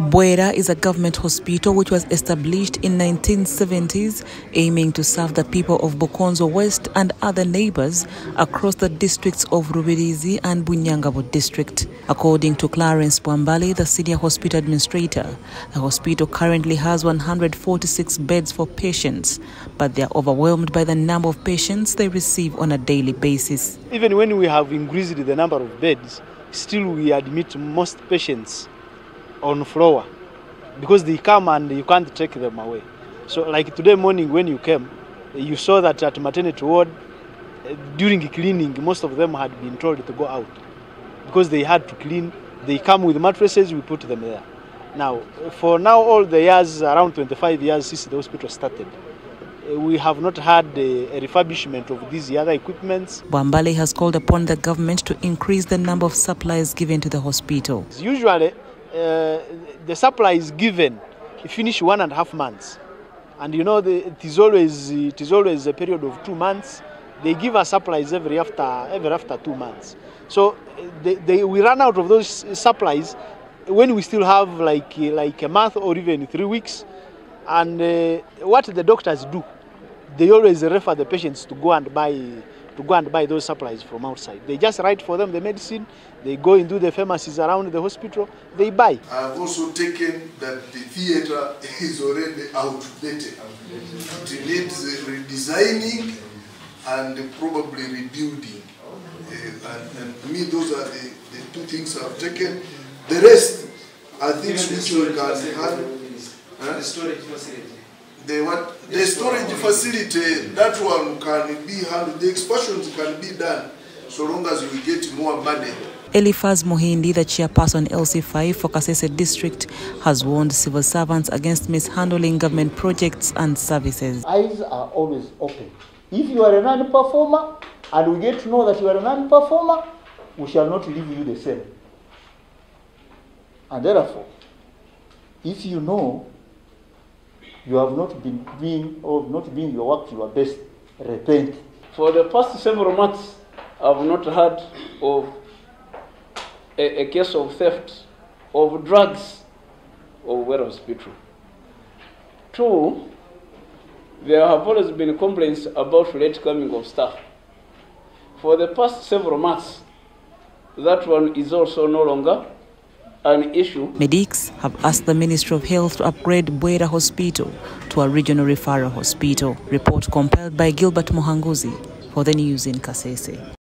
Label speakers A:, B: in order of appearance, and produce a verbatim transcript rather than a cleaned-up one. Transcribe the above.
A: Bwera is a government hospital which was established in nineteen seventies, aiming to serve the people of Bukonzo West and other neighbors across the districts of Rubirizi and Bunyangabo district. According to Clarence Bwambale, the senior hospital administrator, the hospital currently has one hundred forty-six beds for patients, but they are overwhelmed by the number of patients they receive on a daily basis.
B: Even when we have increased the number of beds, still we admit most patients on floor because they come and you can't take them away. So like today morning when you came, you saw that at maternity ward, during cleaning, most of them had been told to go out because they had to clean. They come with mattresses, we put them there. Now, for now, all the years, around twenty-five years since the hospital started, we have not had a, a refurbishment of these other equipments.
A: Bwambale has called upon the government to increase the number of supplies given to the hospital.
B: Usually, uh, the supply is given, finish one and a half months. And you know, the, it, is always, it is always a period of two months. They give us supplies every after, every after two months. So they, they, we run out of those supplies when we still have like, like a month or even three weeks. And uh, what the doctors do, they always refer the patients to go and buy to go and buy those supplies from outside. They just write for them the medicine, they go into the pharmacies around the hospital, they buy.
C: I have also taken that the theater is already outdated. It needs redesigning and probably rebuilding. Uh, and, and to me, those are the, the two things I've taken. The rest are things which we can handle. Huh? The storage facility. The what? The storage facility, that one can be handled. The expansions can be done so long as we get more money.
A: Eliphaz Muhindi, the chairperson L C five for Kasese district, has warned civil servants against mishandling government projects and services.
D: Eyes are always open. If you are a non-performer and we get to know that you are a non-performer, we shall not leave you the same. And therefore, if you know you have not been doing or not doing your work to your best, repent.
E: For the past several months, I have not heard of a, a case of theft of drugs of Bwera Hospital. Two, there have always been complaints about late coming of staff. For the past several months, that one is also no longer an issue.
A: Medics have asked the Ministry of Health to upgrade Bwera Hospital to a regional referral hospital. Report compiled by Gilbert Mohanguzi for the news in Kasese.